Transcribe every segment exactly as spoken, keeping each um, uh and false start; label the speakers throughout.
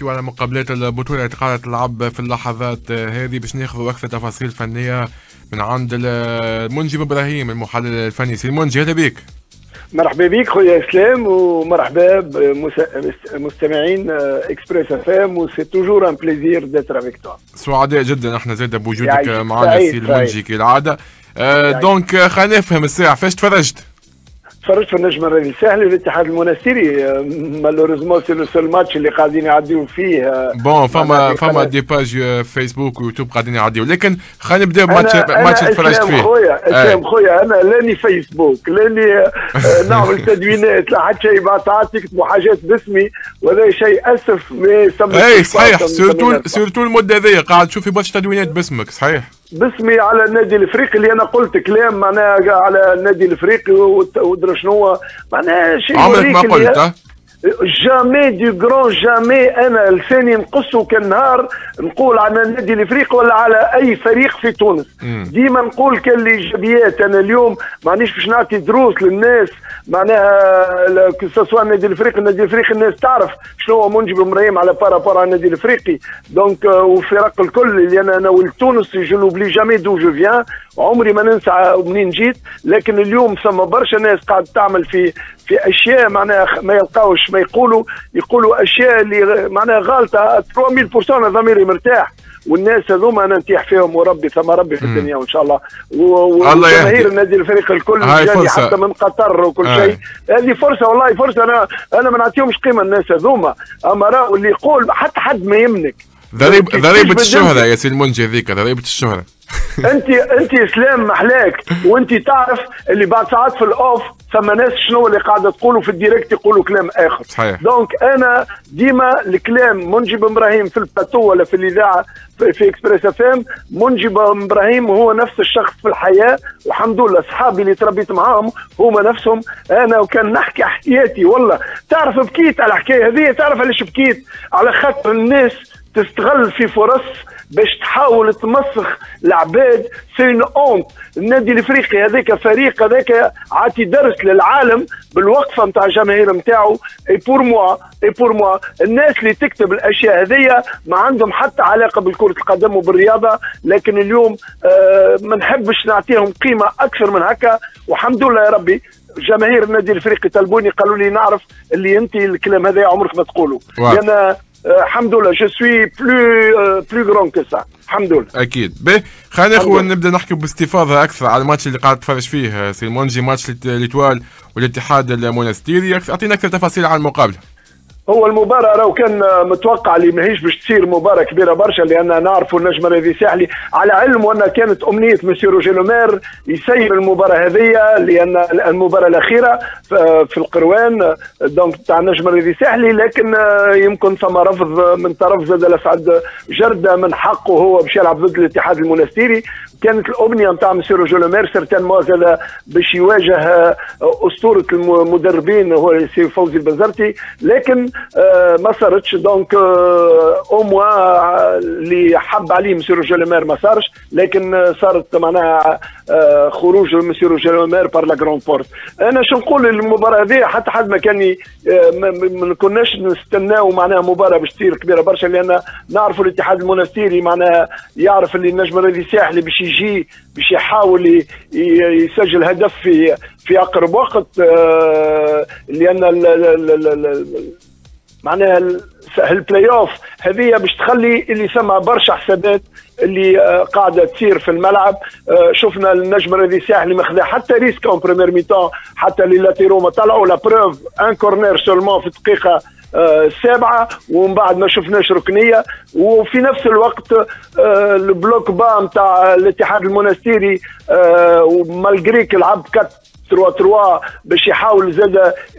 Speaker 1: نحكيو على مقابلات البطولة اللي قاعدة تلعب في اللحظات هذه باش ناخذ أكثر تفاصيل فنية من عند المنجم إبراهيم المحلل الفني. سي المنجي أهلا بك.
Speaker 2: مرحبا بك خويا اسلام ومرحبا بمستمعين اكسبريس اف ام وسي توجور ان بليزير ديتر افيك توا.
Speaker 1: سعداء جدا احنا زاد بوجودك معنا سي المنجي كالعادة. آه دونك خلينا نفهم الساعة فاش تفرجت؟
Speaker 2: تفرجت في النجم الرياضي الساحلي والاتحاد المنستيري. مالوريزمون سي لو سول ماتش اللي قاعدين يعديو فيه.
Speaker 1: بون فما فما دي باج فيسبوك ويوتيوب قاعدين يعديو، لكن خلينا نبداو بماتش ماتش تفرجت فيه.
Speaker 2: خويا اسلام خويا انا لاني فيسبوك لاني نعمل تدوينات لا حتى شيء بعثات يكتبوا حاجات باسمي وهذا شيء اسف ما يسمى.
Speaker 1: اي صحيح سيرتو سيرتو المده هذيا قاعد تشوفي برشا تدوينات باسمك صحيح.
Speaker 2: باسمي على النادي الافريقي اللي انا قلت كلام معناها على النادي الافريقي ودرا شنو معناها شيء
Speaker 1: عمرك ما قلت
Speaker 2: جامي دو جران جامي انا لساني نقصه كالنهار نقول على النادي الافريقي ولا على اي فريق في تونس. ديما نقول كان الايجابيات. انا اليوم مانيش باش نعطي دروس للناس معناها كسوا النادي الافريقي النادي الافريقي الناس تعرف شنو هو منجم ابراهيم على بارابور على النادي الافريقي. دونك والفرق الكل اللي انا انا ولد تونس جو نوبلي جامي دو جو فيان عمري ما ننسى منين جيت. لكن اليوم ثم برشا ناس قاعد تعمل في في اشياء معناها ما يلقاوش ما يقولوا يقولوا اشياء اللي معناها غالطه ثلاثمية بالمية. انا ضميري مرتاح والناس هذوما انا نتيح فيهم وربي ثم ربي في الدنيا وان شاء الله. وجماهير النادي الفريق الكل جاني حتى من قطر وكل شيء. هذه فرصه والله فرصه. انا انا ما نعطيهمش قيمه الناس هذوما. اما راهو اللي يقول حتى حد ما يملك
Speaker 1: ضريب ضريبه الشهره يا سي المنجي هذيك ضريبه الشهره.
Speaker 2: انت انت اسلام محلاك وانت تعرف اللي بعد ساعات في الاوف ثم ناس شنو اللي قاعده تقولوا في الديريكت يقولوا كلام اخر.
Speaker 1: صحيح.
Speaker 2: دونك انا ديما الكلام منجم ابراهيم في البلاتو ولا في الاذاعه في, في اكسبريس اف ام منجم ابراهيم هو نفس الشخص في الحياه والحمد لله. اصحابي اللي تربيت معاهم هما نفسهم. انا وكان نحكي احكياتي والله تعرف بكيت على الحكايه هذه. تعرف علاش بكيت؟ على خاطر الناس تستغل في فرص باش تحاول تمسخ العباد. سين اونت النادي الافريقي هذاك فريق هذاك عاطي درس للعالم بالوقفه نتاع الجماهير نتاعو. اي بور موا اي بور موا الناس اللي تكتب الاشياء هذيا ما عندهم حتى علاقه بالكره القدم وبالرياضه. لكن اليوم آه ما نحبش نعطيهم قيمه اكثر من هكا. والحمد لله يا ربي جماهير النادي الافريقي طلبوني قالوا لي نعرف اللي انت الكلام هذا عمرك ما تقوله. لان الحمد لله جو سوي بلو بلو غران كو سا الحمد لله.
Speaker 1: اكيد. باهي خلينا اخوان نبدا نحكي باستفاضه اكثر على الماتش اللي قاعد تفرج فيه سي المونجي ماتش ليتوال والاتحاد المونستيري. اعطينا اكثر تفاصيل عن المقابله.
Speaker 2: هو المباراة راهو كان متوقع اللي ماهيش باش تصير مباراة كبيرة برشا لأن نعرفوا النجم الرياضي الساحلي على علم وأن كانت أمنية مسيو روجي لومير يسير المباراة هذه لأن المباراة الأخيرة في القروان دونك تاع النجم الرياضي الساحلي. لكن يمكن ثم رفض من طرف زاد الأسعد جردة من حقه هو باش يلعب ضد الاتحاد المونستيري. كانت الأمنية نتاع مسيو روجي لومير سيرتانمون زاد باش يواجه أسطورة المدربين هو سي فوزي البنزرتي. لكن آه ما صارتش. دونك آه او موا اللي حب عليه مسيو روجي لومير ما صارش. لكن آه صارت معناها آه خروج مسيو روجي لومير بار لا جرون بورت. انا شو نقول المباراه هذه حتى حد ما كان آه ما كناش نستناو معناها مباراه باش تصير كبيره برشا لان نعرفوا الاتحاد المونستيري معناها يعرف اللي النجم الرياضي الساحلي باش يجي باش يحاول يسجل هدف في في اقرب وقت. آه لان معناها البلاي اوف هذه باش تخلي اللي سمع برشا حسابات اللي قاعده تصير في الملعب. شفنا النجم الرياضي الساحلي ماخذ حتى ريسك اون بريمير ميتون حتى لي لاتيرو ما طلعوا لا بروف ان كورنير سولمون في الدقيقه السابعه ومن بعد ما شفناش ركنيه. وفي نفس الوقت البلوك با نتاع الاتحاد المونستيري ومالغريك لعب كات ثلاثة ثلاثة باش يحاول زاد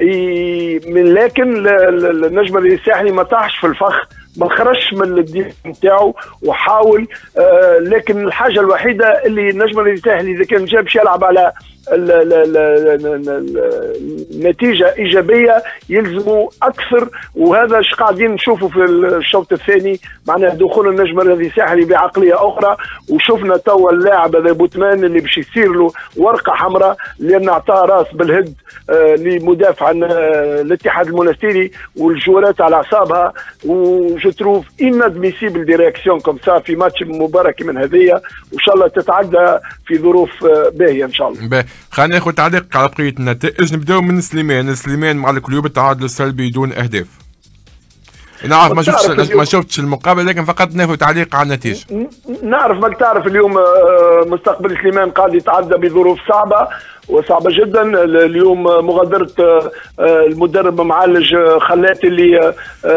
Speaker 2: من. لكن النجم الرياضي الساحلي ما طاحش في الفخ ما خرجش من الديف نتاعو وحاول. آه لكن الحاجه الوحيده اللي النجم الرياضي الساحلي اذا كان جاب باش يلعب على النتيجه ايجابيه يلزموا اكثر، وهذا ايش قاعدين نشوفوا في الشوط الثاني، معناها دخول النجم الرياضي الساحلي بعقليه اخرى. وشفنا توا اللاعب هذا بوتمان اللي باش يصير له ورقه حمراء لان اعطاه راس بالهد آه لمدافع آه الاتحاد المنستيري، والجوارات على اعصابها. وجو تروف انادميسيبل دي رياكسيون كوم سا في ماتش مباراه من هذيا، وان شاء الله تتعدى في ظروف آه باهيه ان شاء الله.
Speaker 1: خلينا ناخذ تعليق على بقيه النتائج. نبداو من سليمان. سليمان مع الكلوب التعادل السلبي دون اهداف. نعرف ما شفتش ما شفتش المقابله، لكن فقط ناخذ تعليق على النتيجه.
Speaker 2: نعرف ماك تعرف اليوم مستقبل سليمان قاعد يتعدى بظروف صعبه وصعبه جدا. اليوم مغادره المدرب معالج خلات اللي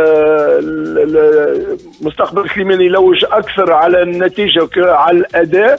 Speaker 2: مستقبل سليمان يلوج اكثر على النتيجه على الاداء،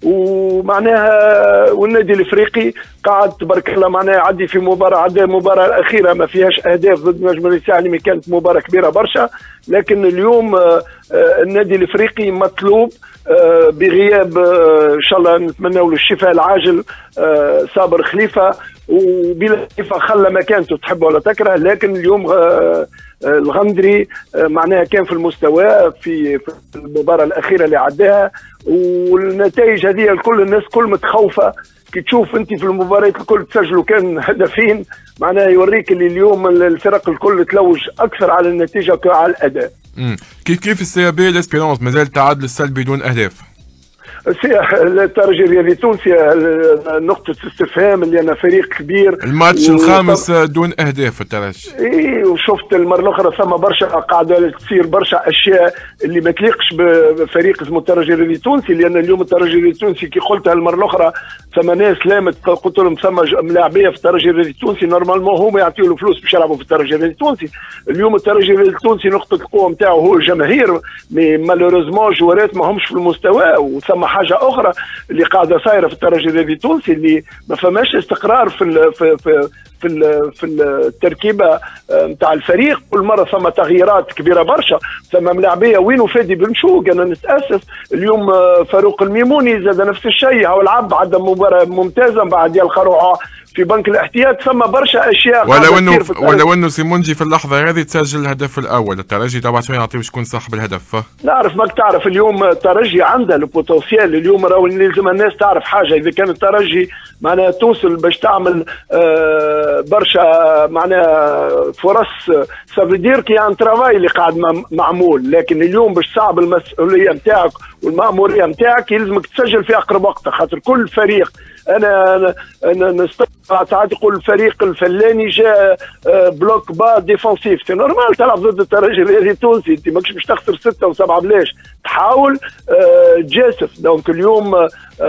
Speaker 2: ومعناها والنادي الافريقي قاعد تبارك الله معناها يعدي في مباراه عدى المباراه الاخيره ما فيهاش اهداف ضد نجم الساحلي، كانت مباراه كبيره برشا. لكن اليوم النادي الافريقي مطلوب بغياب ان شاء الله نتمنى له الشفاء العاجل صابر خليفه، وبلا خليفه خلى مكانته تحب ولا تكره. لكن اليوم الغندري معناها كان في المستوى في المباراه الاخيره اللي عداها. والنتائج هذه الكل الناس كل متخوفه كي تشوف انت في المباريات الكل تسجلوا كان هدفين، معناها يوريك اللي اليوم الفرق الكل تلوج اكثر على النتيجه كعلى الاداء.
Speaker 1: امم كيف كيف السي بي الاسبيرونس مازال تعادل السلبي بدون اهداف؟
Speaker 2: الترجي الرياضي التونسي نقطة استفهام اللي أنا فريق كبير.
Speaker 1: الماتش الخامس دون أهداف الترجي.
Speaker 2: إي وشفت المرة الأخرى ثم برشا قاعدة تصير برشا أشياء اللي ما تليقش بفريق اسمه الترجي الرياضي التونسي، لأن اليوم الترجي الرياضي التونسي كي قلتها المرة الأخرى ثم ناس لامت قلت لهم ثم ملاعبية في الترجي الرياضي التونسي نورمالمون هما يعطيوا له فلوس باش يلعبوا في الترجي الرياضي التونسي. اليوم الترجي الرياضي التونسي نقطة القوة نتاعو هو الجماهير، مي مالوريزمون جوارات ما همش في المستوى. وثم حاجه اخرى اللي قاعده صايره في الترجي الرياضي التونسي اللي ما فماش استقرار في ال في في في, ال في التركيبه نتاع الفريق. كل مره ثم تغييرات كبيره برشا، ثم ملاعبيه وينو فادي بن شوق. انا نتاسف اليوم فاروق الميموني زاد نفس الشيء، هو لعب عدى مباراه ممتازه بعد يلقى في بنك الاحتياط. ثم برشا اشياء
Speaker 1: ولو انه ولو انه سيمونجي في اللحظه هذه تسجل الهدف الاول. الترجي طبعا شويه نعطيه باش يكون صاحب الهدف.
Speaker 2: نعرف ماك تعرف اليوم الترجي عنده البوتنسيال. اليوم راهو لازم الناس تعرف حاجه، اذا كان الترجي معناها توصل باش تعمل آه برشا معناها فرص سافيدير كي ان ترافاي اللي قاعد معمول. لكن اليوم باش تصعب المسؤوليه نتاعك والماموريه نتاعك يلزمك تسجل في اقرب وقت، خاطر كل فريق انا انا, أنا نستطيع تقول الفريق الفلاني جاء بلوك با ديفونسيف، سي نورمال تلعب ضد الترجي الرياضي التونسي، انت ماكش باش تخسر سته وسبعه بلاش، تحاول تجاسف. دونك اليوم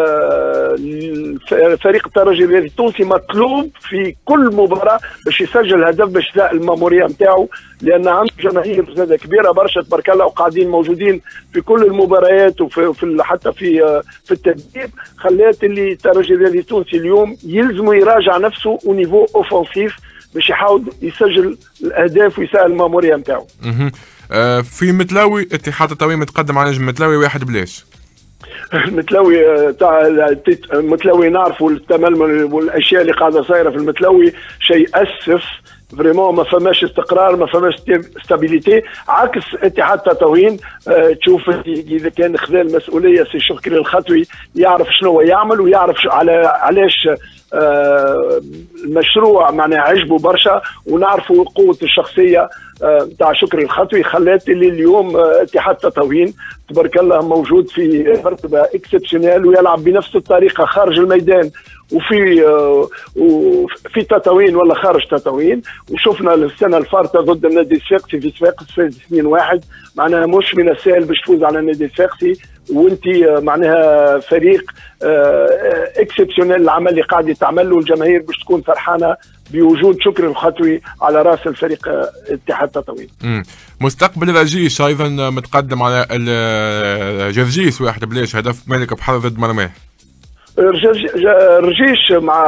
Speaker 2: فريق الترجي الرياضي التونسي مطلوب في كل مباراه باش يسجل هدف باش يلاقي الماموريه نتاعو، لان عنده جماهير زاده كبيره برشا تبارك الله وقاعدين موجودين في كل المباريات وفي في حتى في في التدريب، خلات اللي الترجي الرياضي التونسي اليوم يلزموا يراجع نفسه او نيفو اوفونسيف باش يحاول يسجل الاهداف ويسهل الماموريه نتاعو.
Speaker 1: اها في متلاوي اتحاد التطوير متقدم على نجم متلاوي واحد بلاش.
Speaker 2: المتلوي تاع المتلوي نعرفوا التململ والاشياء اللي قاعده صايره في المتلوي شيء اسف فريمون، ما فماش استقرار، ما فماش ستابيليتي، عكس اتحاد تطاوين. اه تشوف اذا كان خذا المسؤوليه سي شكري الخطوي يعرف شنو يعمل ويعرف على علاش اه المشروع معناه عجبه برشا، ونعرفوا قوه الشخصيه نتاع اه شكري الخطوي خلات اللي اليوم اه اتحاد تطاوين تبارك الله موجود في مرتبه اكسبسيونيل ويلعب بنفس الطريقه خارج الميدان وفي وفي تطاوين ولا خارج تطاوين. وشفنا السنه الفارطه ضد النادي الصفاقسي في صفاقس فاز اثنين واحد، معناها مش من السهل باش تفوز على النادي الصفاقسي، وانت معناها فريق اكسبسيونيل العمل اللي قاعد يتعمل له، الجماهير باش تكون فرحانه بوجود شكري الخطوي على راس الفريق اتحاد تطاوين.
Speaker 1: مستقبل رجيش ايضا متقدم على الجرجيس واحد بلاش، هدف مالك بحر ضد مرماه.
Speaker 2: الرجيش مع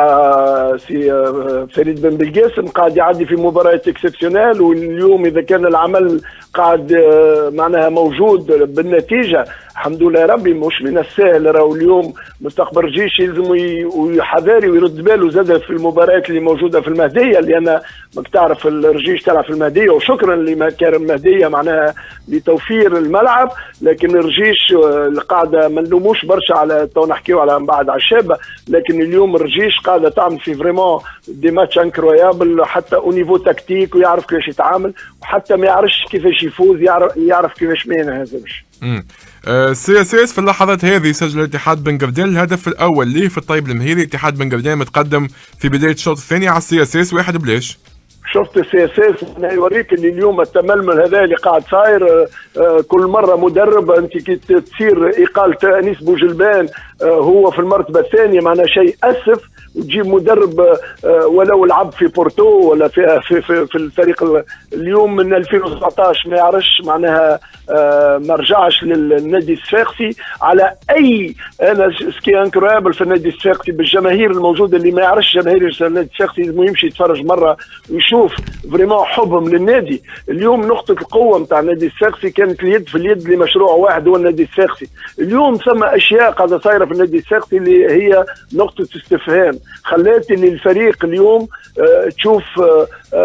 Speaker 2: سي فريد بن بلقاسم قاعد يعدي في مباريات اكسبسيونيل، واليوم اذا كان العمل قاعد معناها موجود بالنتيجه الحمد لله ربي. مش من السهل راهو اليوم مستقبل الجيش يلزم يحذري ويرد باله زاد في المباريات اللي موجوده في المهديه، لان ماك تعرف الرجيش تلعب في المهديه، وشكرا لمكارم المهديه معناها لتوفير الملعب. لكن الرجيش القاعده ما نلوموش برشا على تو نحكيو على من بعد على الشابه، لكن اليوم الرجيش قاعده تعمل في فريمون دي ماتش انكرويابل حتى او نيفو تكتيك، ويعرف كيفاش يتعامل، وحتى ما يعرفش كيفاش يفوز، يعرف, يعرف كيفاش ما ينهزمش.
Speaker 1: امم سي اس اس في اللحظات هذه سجل الاتحاد بن قردان الهدف الاول ليه في الطيب المهيري. الاتحاد بن قردان متقدم في بدايه الشوط الثاني على السي اس اس واحد بلاش.
Speaker 2: شفت السي اس اس يوريك اللي اليوم التململ هذا اللي قاعد صاير، كل مره مدرب انت كي تصير اقاله انيس بوجلبان هو في المرتبه الثانيه معناها شيء اسف، وتجيب مدرب ولو لعب في بورتو ولا في في في, في الفريق اليوم من ألفين وسبعطاش ما يعرفش معناها ما رجعش للنادي الصفاقسي على اي. انا سكي انكرويبل في النادي الصفاقسي بالجماهير الموجوده، اللي ما يعرفش جماهير النادي الصفاقسي لازم يمشي يتفرج مره ويشوف فريمون حبهم للنادي. اليوم نقطه القوه نتاع النادي الصفاقسي كانت اليد في اليد لمشروع واحد هو النادي الصفاقسي. اليوم ثم اشياء قاعده صايره في النادي الصفاقسي اللي هي نقطه استفهام، خلات ان الفريق اليوم آه تشوف آه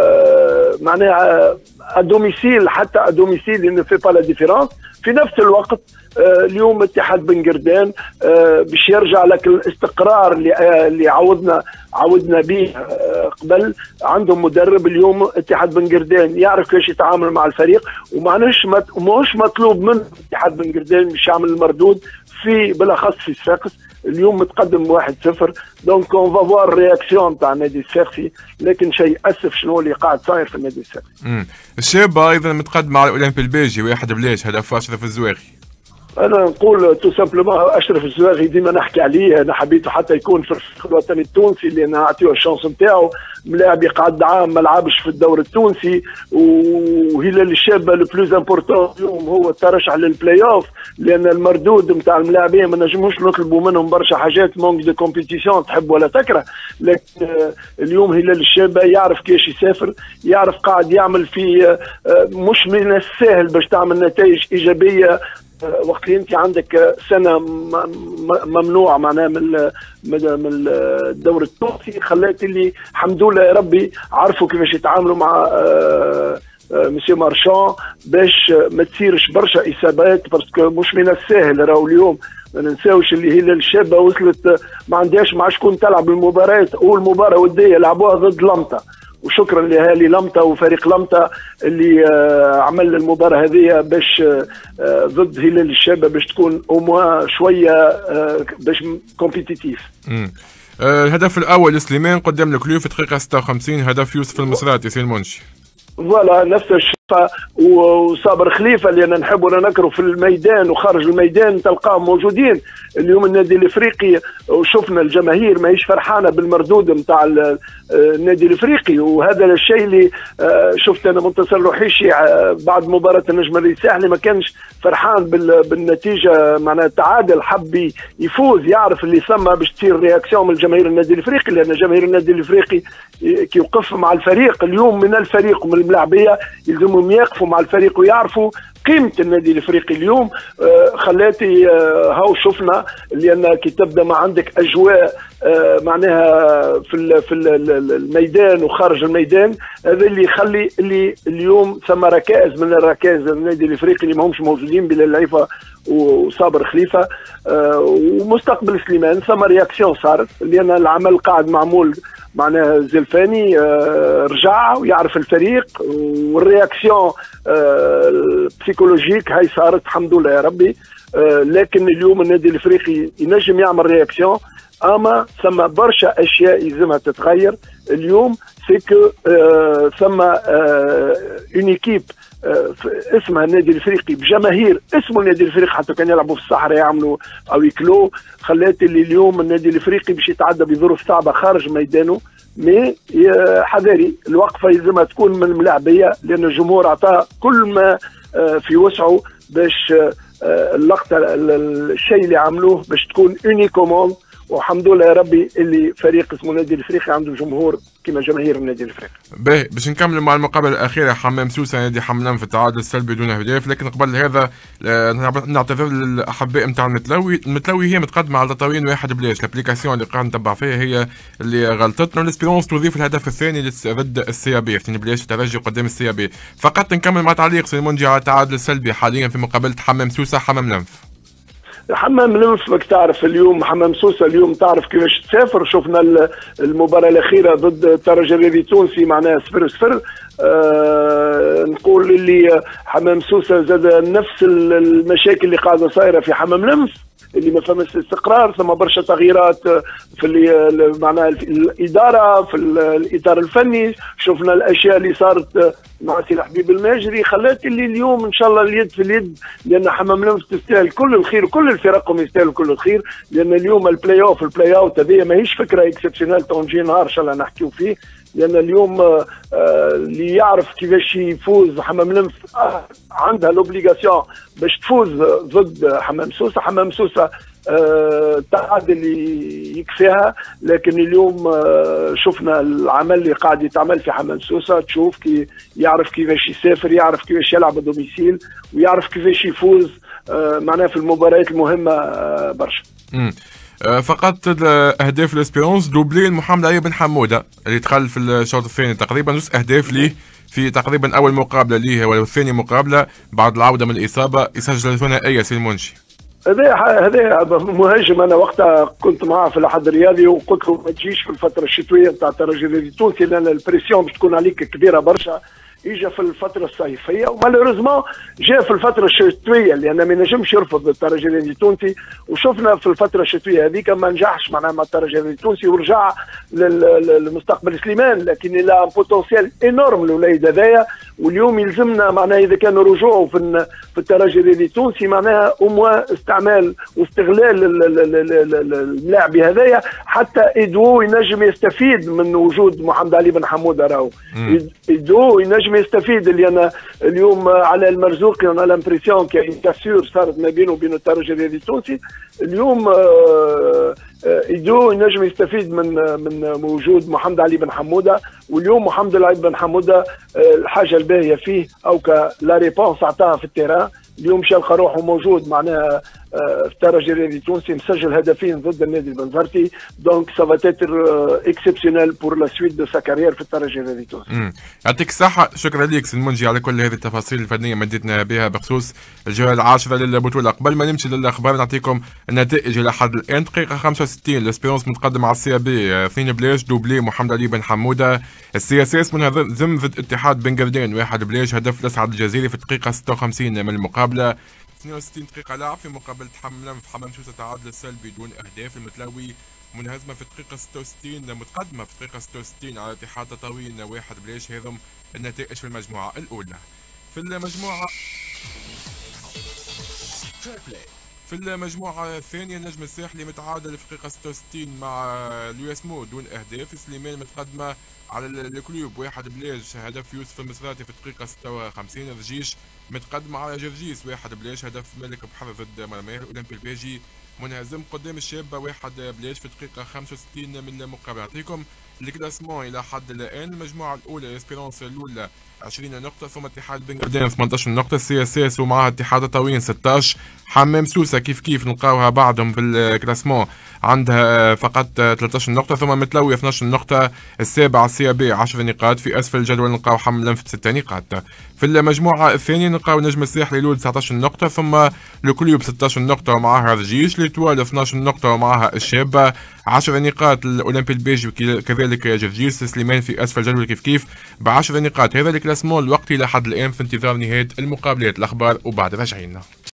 Speaker 2: آه معناها ادوميسيل، حتى ادوميسيل ان في با لا ديفيرونس. في نفس الوقت آه اليوم اتحاد بن قردان آه باش يرجع لك الاستقرار اللي آه اللي عودنا عودنا به آه قبل. عندهم مدرب اليوم اتحاد بن قردان يعرف كيفاش يتعامل مع الفريق، ومعناش مش مطلوب من اتحاد بن قردان باش يعمل المردود في بالاخص في صفاقس. اليوم متقدم واحد صفر، دونك اون فا فوار رياكسيون تاع النادي الصفاقسي، لكن شيء اسف شنو اللي قاعد صاير في النادي الصفاقسي.
Speaker 1: امم الشابه ايضا متقدم على الاولمبي البلجي واحد بلاش، هدف اشرف الزواغي.
Speaker 2: انا نقول تو سامبلومون اشرف الزواغي ديما نحكي عليه، انا حبيته حتى يكون في الفريق الوطني التونسي لان نعطيوه الشانس نتاعو. ملاعب يقعد عام ما لعبش في الدوري التونسي، وهلال الشابه لو بلوز امبورتون اليوم هو الترشح للبلاي اوف، لان المردود نتاع الملاعبين ما نجموش نطلبوا منهم برشا حاجات، مونك دو كومبيتيسيون تحب ولا تكره. لكن اليوم هلال الشابه يعرف كيفاش يسافر، يعرف قاعد يعمل في مش من السهل باش تعمل نتائج ايجابيه وقت اللي انت عندك سنه ممنوع معناها من من الدوري التونسي. خلات اللي الحمد لله يا ربي عرفوا كيفاش يتعاملوا مع مسيو مارشان باش ما تصيرش برشا اصابات، باسكو مش من السهل. راهو اليوم ما ننساوش اللي هلال الشابه وصلت ما عندهاش مع شكون تلعب المباراه، اول مباراه وديه لعبوها ضد لمطه، وشكرا لاهالي لمطه وفريق لمطه اللي آه عمل المباراه هذه باش آه ضد هلال الشابه باش تكون او موان شويه آه باش كومبيتيتيف.
Speaker 1: امم الهدف الاول لسليمان قدام الكلوب في الدقيقه ستة وخمسين، هدف يوسف المصراتي سي المنشي.
Speaker 2: فوالا نفس الشيء، وصابر خليفه اللي انا نحب ولا نكره في الميدان وخارج الميدان تلقاهم موجودين. اليوم النادي الافريقي وشفنا الجماهير ماهيش فرحانه بالمردود نتاع النادي الافريقي، وهذا الشيء اللي شفت انا منتصر الرحيشي بعد مباراه النجم الساحلي ما كانش فرحان بالنتيجه، معناها التعادل، حب يفوز، يعرف اللي ثم باش تصير رياكسيون من جماهير النادي الافريقي، لان جماهير النادي الافريقي كي يوقف مع الفريق اليوم من الفريق ومن الملاعبيه يلزمهم يقفوا مع الفريق ويعرفوا قيمه النادي الافريقي. اليوم آه خلاتي آه هاو شفنا لان كي تبدا ما عندك اجواء آه معناها في ال في ال الميدان وخارج الميدان، هذا اللي يخلي اللي اليوم ثم ركائز من الركائز النادي الافريقي اللي ما همش موجودين بلال عيفه وصابر خليفه آه ومستقبل سليمان. ثم رياكسيون صارت لان العمل قاعد معمول معناها زلفاني آه رجع ويعرف الفريق، والرياكسيون آه بسيكولوجيك هاي صارت الحمد لله يا ربي. آه لكن اليوم النادي الافريقي ينجم يعمل رياكسيون، اما ثم برشا اشياء يلزمها تتغير. اليوم سيكو آه ثم آه اون ايكيب آه اسمها النادي الافريقي بجماهير اسمه النادي الافريقي، حتى كان يلعبوا في الصحراء يعملوا او يكلو، خلات اللي اليوم النادي الافريقي باش يتعدى بظروف صعبه خارج ميدانه. مي حذاري الوقفه يلزمها تكون من الملاعبيه، لان الجمهور عطاه كل ما في وسعه باش اللقطه الشيء اللي عملوه باش تكون اوني كوموند والحمد لله يا ربي اللي فريق اسمه النادي الافريقي عنده جمهور كما جماهير النادي الافريقي.
Speaker 1: باهي باش نكمل مع المقابله الاخيره، حمام سوسه نادي حملان في التعادل السلبي دون اهداف، لكن قبل هذا نعتذر للاحباء نتاع المتلوي، المتلوي هي متقدمه على تطاوين واحد بلاش، الابليكاسيون اللي قاعد نتبع فيها هي اللي غلطتنا، والاسبيرونس تضيف الهدف الثاني ضد السي بي، اثنين بلاش الترجي قدام السي بي. فقط نكمل مع تعليق سيمونجي على التعادل السلبي حاليا في مقابله حمام سوسه حمام لنف.
Speaker 2: حمام لنف ماك تعرف اليوم حمام سوسه اليوم تعرف كيفاش تسافر، شفنا المباراه الاخيره ضد الترجي الرياضي التونسي معناها صفر صفر. أه نقول اللي حمام سوسه زاد نفس المشاكل اللي قاعده صايره في حمام لنف، اللي ما فماش استقرار، ثم برشا تغييرات في اللي معناها الاداره في الاطار الفني. شفنا الاشياء اللي صارت مع سي حبيب الماجري خلات اللي اليوم ان شاء الله اليد في اليد، لان حمام لمس تستاهل كل الخير وكل الفرق يستاهلوا كل الخير، لان اليوم البلاي اوف البلاي اوت هذه ماهيش فكره اكسبسيونيل تونجي نهار ان شاء الله نحكيو فيه، لان اليوم آه اللي يعرف كيفاش يفوز حمام لمس آه عندها لوبليغاسيون باش تفوز ضد حمام سوسه. حمام سوسه التعادل اللي يكفيها، لكن اليوم آه شفنا العمل اللي قاعد يتعمل في حمام سوسه، تشوف كي يعرف كيفاش يسافر، يعرف كيفاش يلعب دوميسيل، ويعرف كيفاش يفوز آه معناها في المباريات المهمه آه برشا.
Speaker 1: فقط اهداف الاسبيرونس دوبلي محمد علي بن حموده اللي دخل في الشوط الثاني، تقريبا نص اهداف ليه في تقريبا اول مقابله ليه ولا ثاني مقابله بعد العوده من الاصابه يسجل ثنائيه سي المنشي.
Speaker 2: هذا هذا مهاجم، انا وقتها كنت معاه في الاحد الرياضي وقلت له ما تجيش في الفتره الشتويه نتاع الترجي الرياضي التونسي لان البريسيون باش تكون عليك كبيره برشا. اجى في الفتره الصيفيه ومالوريزمون جاء في الفتره الشتويه لان ما ينجمش يرفض الترجي الرياضي التونسي، وشفنا في الفتره الشتويه هذيك ما نجحش معناها مع الترجي الرياضي التونسي ورجع للمستقبل سليمان، لكن لا بوتنسيال انورم الوليد هذايا، واليوم يلزمنا معناها اذا كان رجوعه في في الترجي الرياضي التونسي معناها اموا استعمال واستغلال اللاعب هذايا حتى ادو ينجم يستفيد من وجود محمد علي بن حموده. راهو ادو ينجم يستفيد، اللي انا اليوم على المرزوقي انا لامبريسيون كاين كاسور صارت ما بينه وبين الترجي الرياضي التونسي، اليوم ادو ينجم يستفيد من من وجود محمد علي بن حموده، واليوم محمد علي بن حموده الحاجه الباهيه فيه او لا ريبونس عطاها في التيران، اليوم مشى لقى روحه موجود معناها في الترجي الرياضي التونسي، مسجل هدفين ضد النادي البنزرتي، دونك سافا تيتر اكسبسيونيل بور لا سويت دو سا كارير في الترجي الرياضي التونسي.
Speaker 1: يعطيك الصحة، شكرا لك سي المنجي على كل هذه التفاصيل الفنية مديتنا بها بخصوص الجولة العاشرة للبطولة. قبل ما نمشي للأخبار نعطيكم النتائج إلى حد الآن. دقيقة خمسة وستين الاسبيرونس متقدم على السي بي اثنين بلاش، دوبلي محمد علي بن حمودة. السي اس اس منهزم ضد اتحاد بن قردان واحد بلاش، هدف الأسعد الجزيري في الدقيقة ستة وخمسين من المقابلة. اثنين وستين دقيقة لعب في مقابلة حملان في حمام سوسة تعادل السلبي دون أهداف. المتلوي منهزمة في الدقيقة ستة وستين، متقدمة في الدقيقة ستة وستين على اتحاد تطاوين واحد بلاش. هذم النتائج في المجموعة الأولى. في المجموعة في المجموعة الثانية النجم الساحلي متعادل في الدقيقة ستة وستين مع اليوسمو دون أهداف. سليمان متقدمة على الكلوب واحد بلاش، هدف يوسف المصراتي في الدقيقة ستة وخمسين. رجيش متقدمة على جرجيس واحد بلاش، هدف مالك بحر ضد مرماه. الأولمبي الباجي منهزم قدام الشابة واحد بلاش في الدقيقة خمسة وستين من المقابلة. نعطيكم الكلاسمون إلى حد الآن. المجموعة الأولى اسبيرونس الأولى عشرين نقطة، ثم اتحاد بن قردان ثمانية عشر نقطة، سي اس اس ومعها اتحاد تطاوين ستة عشر. حمام سوسة كيف كيف نلقاوها بعدهم في الكلاسمون عندها فقط ثلاثة عشر نقطة، ثم متلوي اثناش عشر نقطة. السابع سي بي عشر نقاط، في أسفل الجدول نلقاو حملان في ستة نقاط. في المجموعة الثانية نلقاو نجم الساحلي لول تسعة عشر نقطة، ثم الكليوب ستة عشر نقطة ومعها رجيش. ليتوال اثناش عشر نقطة ومعها الشابة عشر نقاط. الأولمبي البيجي كذلك جرجيس. سليمان في أسفل الجدول كيف كيف بعشر نقاط. هذا الكلاسمون الوقتي لحد الآن في انتظار نهاية المقابلات. الأخبار وبعد راجعين.